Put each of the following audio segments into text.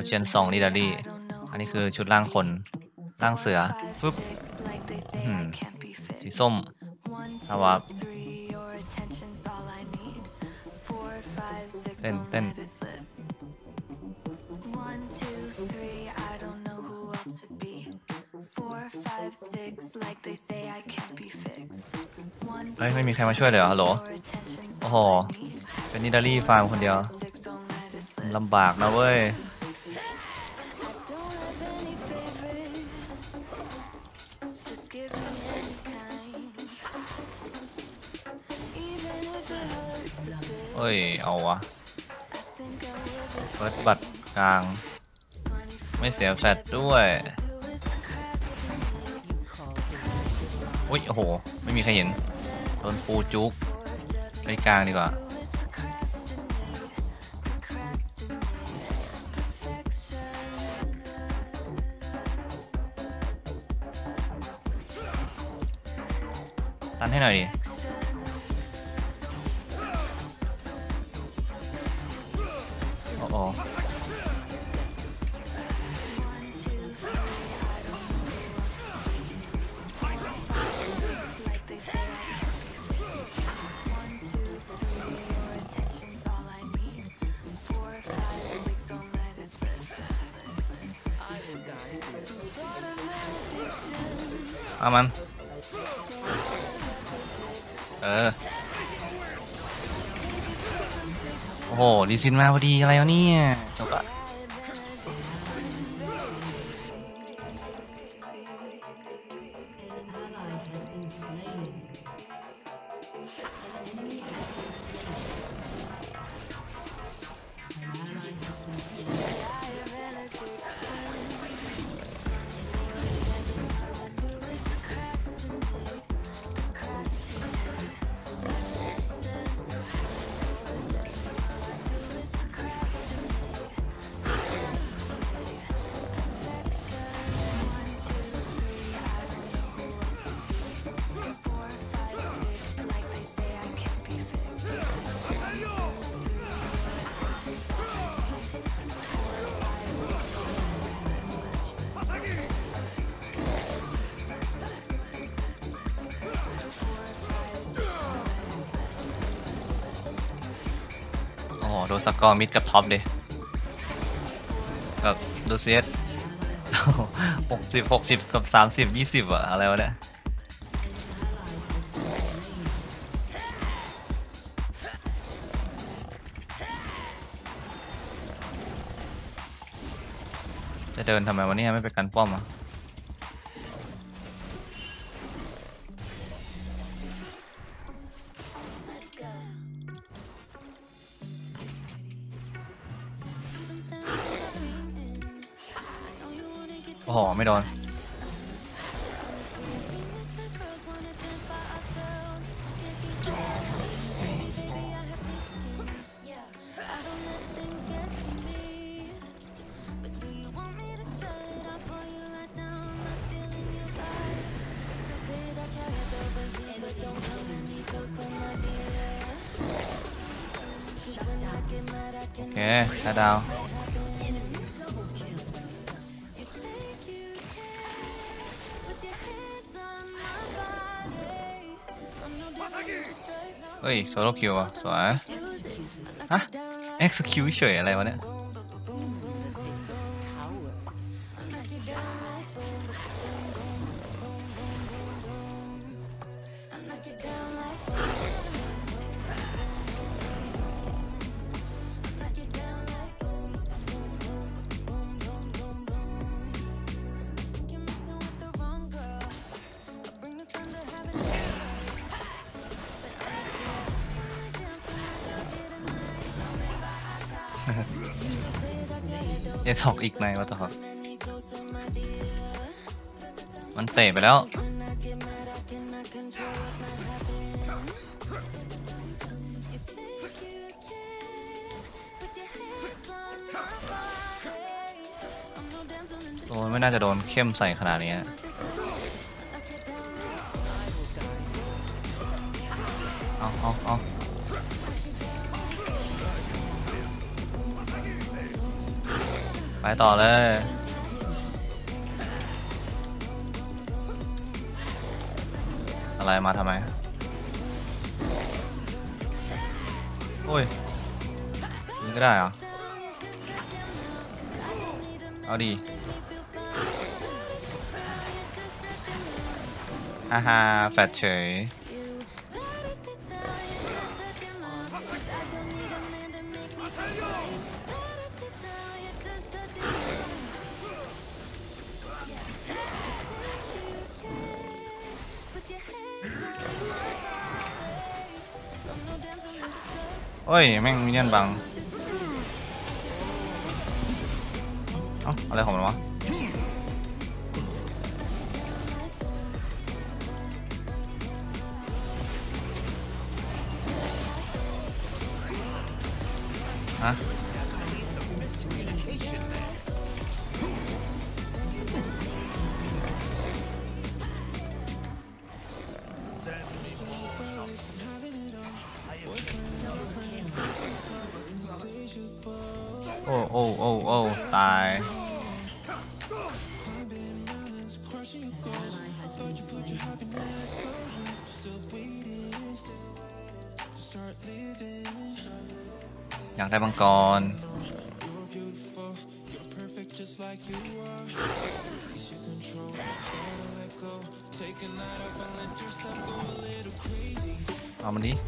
เชียน2 นิดารี่อันนี้คือชุดร่างคนร่างเสือปึ๊บสีส้มสวับเต้นเฮ้ยไม่มีใครมาช่วยเลยเหรอฮัลโหลโอ้โหเป็นนิดารี่ฟาร์มคนเดียวลำบากนะเว้ยเอ้ยเอาวะเฟิร์สบัตรกลางไม่เสียแฟตด้วยอุ้ยโอ้โหไม่มีใครเห็นโดนปูจุกไปกลางดีกว่าตันให้หน่อยดิโอ้โหเอามันโอ้โหดีซินมาพอดีอะไรวะเนี่ยจบละโดนสกอร์มิดกับท็อปเลยกับดูเซต60กับ30 20อะอะไรวะเนี่ยจะเดินทำไมวันนี้ไม่ไปกันป้อมอ่ะโอ้โหไม่โดนโอเคชาดาวเฮ้ยโซโลคิวอ่ะสวยฮะ execute เฉยอะไรวะเนี่ยเอทอกอีกไหนวะต่อมันเตะไปแล้วโอ้ไม่น่าจะโดนเข้มใส่ขนาดนี้เอาไปต่อเลยอะไรมาทำไมโอ้ยนี่ก็ได้เหรอเอาดีฮ่าฮ่าแฟดเฉยโอ้ยแม่งมินเนี่ยนบังเอ้าอะไรของมันวะฮะโอ้โอ้โอ้โอ้ตายอยากได้มังกรเอามันดิ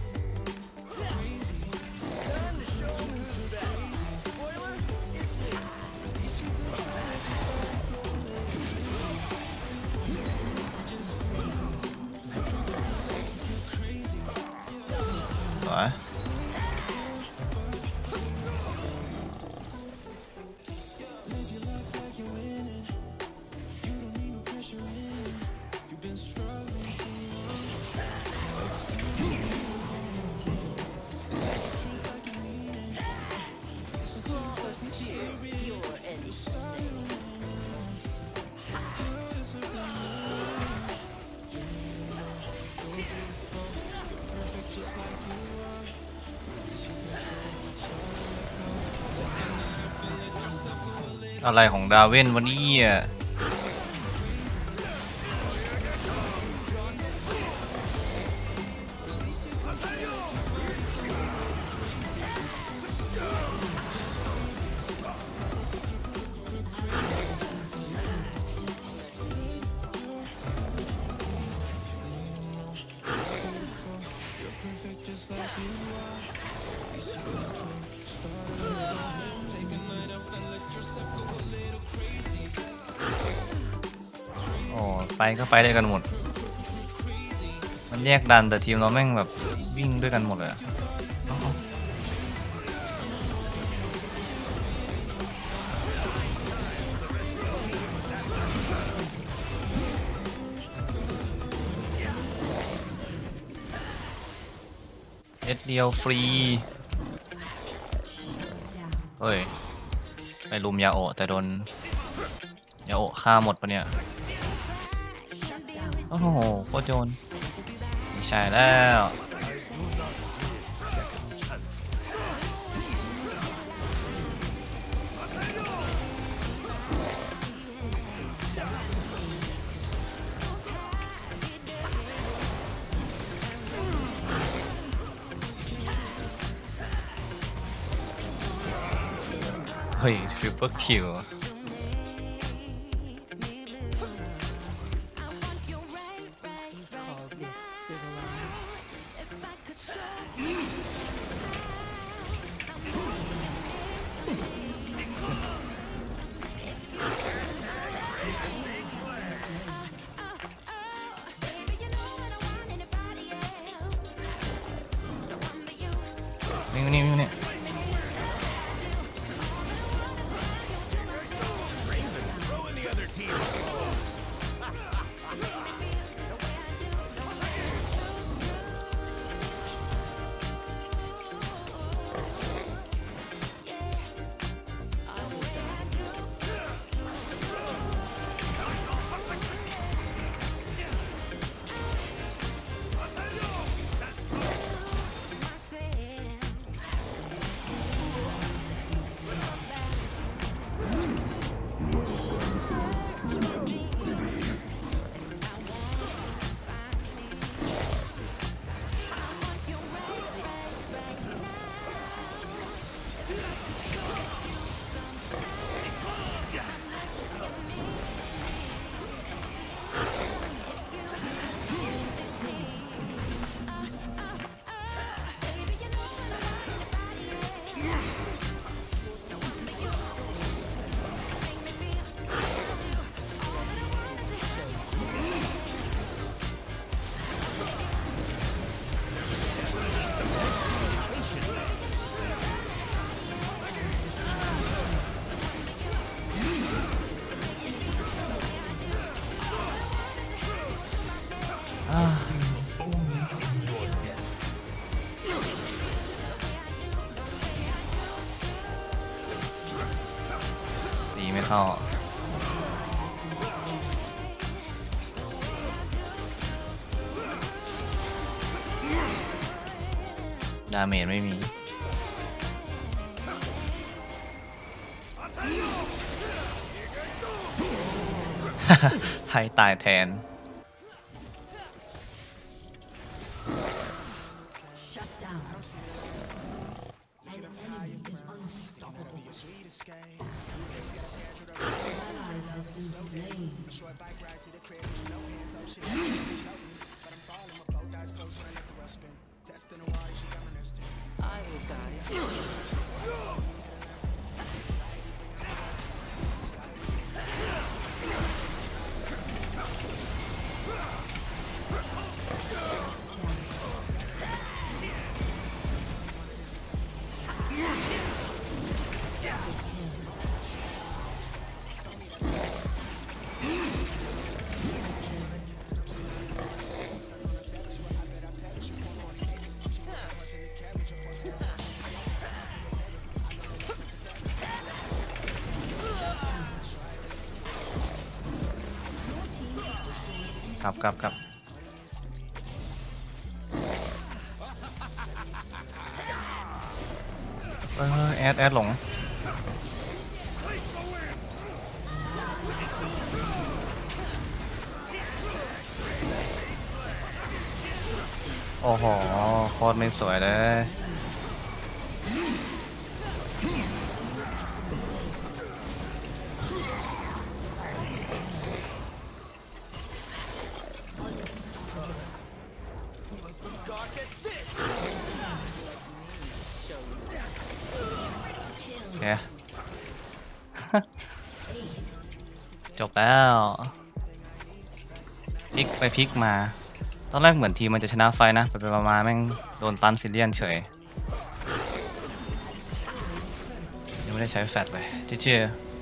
สวยอะไรของดาวินวันนี้อ่ะไปก็ไปด้วยกันหมดมันแยกดันแต่ทีมเราแม่งแบบวิ่งด้วยกันหมดเลยอะเอ็ดเดียวฟรีเฮ้ยไปลุมยาโอะแต่โดนยาโอะฆ่าหมดปะเนี่ยโอ้โหโคตรโจรใช่แล้วเฮ้ยทริปเปิลคิวนี่เข้าดาเมจไม่มี ไทยตายแทนกลับแอดหลงโอ้โหโคตรไม่สวยเลยจบแล้วพลิกไปพลิกมาตอนแรกเหมือนทีมมันจะชนะไฟนะไปมาแม่งโดนตันซิเลียนเฉยยังไม่ได้ใช้แฟลชเลยเจ๊